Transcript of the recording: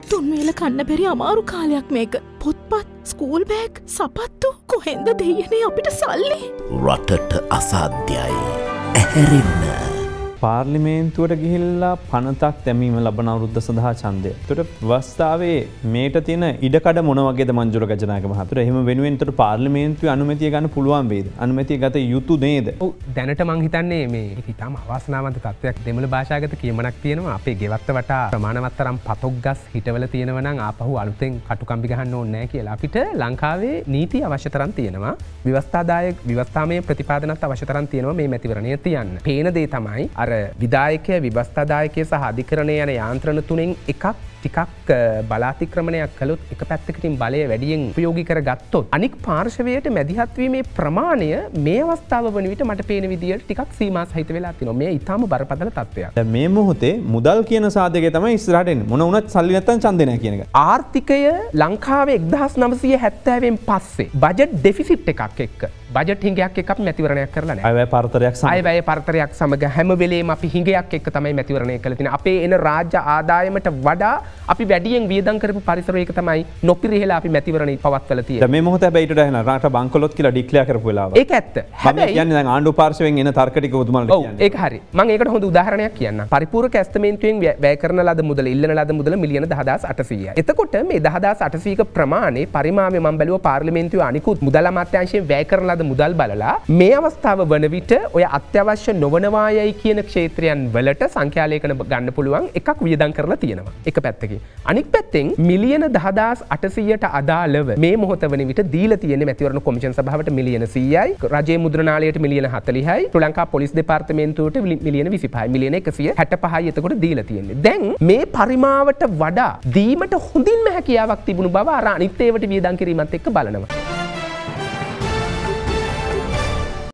තුන් වේල කන්න බැරි අමාරු කාලයක් මේක. පොත්පත්, ස්කූල් බෑග්, සපත්තු කොහෙන්ද දෙයනේ අපිට සල්ලි? රටට අසාධ්‍යයි. ඇහැරෙන්න. පාර්ලිමේන්තුවට ගිහිල්ලා පනතක් දැමීම ලබන අවුරුද්ද සඳහා ඡන්දය. ඒතකොට ව්‍යවස්ථාවේ මේට තියෙන ඉඩකඩ මොන වගේද මංජුල ගජනායක මහතුරු? එහෙම වෙනුවෙන් ඒතකොට පාර්ලිමේන්තුවේ අනුමැතිය ගන්න පුළුවන් වේද? අනුමැතිය ගත යුතු නේද? ඔව් දැනට මං හිතන්නේ මේ ඉතාම අවාසනාවන්ත තත්ත්වයක් දෙමළ භාෂාගත කියමනක් තියෙනවා. අපේ ගෙවත්ත වටා ප්‍රමාණවත් තරම් පතොක් ගස් හිටවල තියෙනවා නම් ආපහු අලුතෙන් කටුකම්බි ගහන්න ඕනේ නැහැ කියලා. අපිට ලංකාවේ නීති අවශ්‍ය තරම් තියෙනවා. විවස්ථාමය ප්‍රතිපාදනත් අවශ්‍ය තරම් තියෙනවා මේ මැතිවරණය තියන්න. පේන දේ තමයි විදායකය විවස්ථාදායකය සහ අධිකරණය යන යාන්ත්‍රණ තුනෙන් එකක් ටිකක් බලාතික්‍රමණයක් කළොත් එක පැත්තකින් බලය වැඩියෙන් උපයෝගී කරගත්තොත් අනික් පාර්ශවයට මැදිහත් වීමේ ප්‍රමාණය මේ අවස්ථාව වන විට මට පේන විදියට ටිකක් සීමා සහිත වෙලා තියෙනවා. මේ ඊටාම බරපතල තත්ත්වයක්. දැන් මේ මොහොතේ මුදල් කියන සාධකය තමයි ඉස්සරහට එන්නේ. මොන වුණත් සල්ලි නැත්තම් ඡන්දේ නැහැ කියන එක. ආර්ථිකය ලංකාවේ 1970 පස්සේ බජට් ඩෙෆිසිට් එකක් එක්ක බජට් හිඟයක් එක්ක අපි මැතිවරණයක් කරලා නැහැ. අයවැය පරතරයක් සමග. අයවැය පරතරයක් සමග හැම වෙලේම අපි හිඟයක් එක්ක තමයි මැතිවරණය කළේ තියෙන්නේ. අපේ එන රාජ්‍ය ආදායමට වඩා අපි වැඩියෙන් වියදම් කරපු පරිසරයක තමයි නොපිරිහෙලා අපි මැතිවරණය පවත්වලා තියෙන්නේ. දැන් මේ මොහොතේ හැබැයි ඊට වඩා රට බංකොලොත් කියලා ඩික්ලෙයාර් කරපු වෙලාව. ඒක ඇත්ත. හැබැයි කියන්නේ දැන් ආණ්ඩු පාර්ශවයෙන් එන තර්ක ටික ඔබතුමාලට කියන්නේ. ඔව් ඒක හරි. මම ඒකට හොඳ උදාහරණයක් කියන්නම්. පරිපූර්ණ ඇස්තමේන්තුවෙන් වැය කරන ලද මුදල ඉල්ලන ලද මුදල මිලියන 10800යි. එතකොට මේ 10800ක ප්‍රමාණය පරිමාණය මම බැලුවා පාර්ලිමේන්තුවේ අනිකුත් මුදල් අමාත්‍යාංශයෙන් වැය කරන ලද මුදල් බලලා මේ අවස්ථාව වන විට ඔය අත්‍යවශ්‍ය නොවනවායයි කියන ක්ෂේත්‍රයන් වලට සංඛ්‍යාලේඛන ගන්න පුළුවන් එකක් වියදම් කරලා තියෙනවා. එක පැත්තකින්. අනික් පැත්තෙන් මිලියන 10800ට අදාළව මේ මොහොත වන විට දීලා තියෙන්නේ මැතිවරණ කොමිෂන් සභාවට මිලියන 100යි, රජයේ මුද්‍රණාලයට මිලියන 40යි, ශ්‍රී ලංකා පොලිස් දෙපාර්තමේන්තුවට මිලියන 25යි, මිලියන 165යි එතකොට දීලා තියෙන්නේ. දැන් මේ පරිමාවට වඩා දීමට හොඳින්ම හැකියාවක් තිබුණු බව අර අනිත් ඒවට වියදම් කිරීමත් එක්ක බලනවා.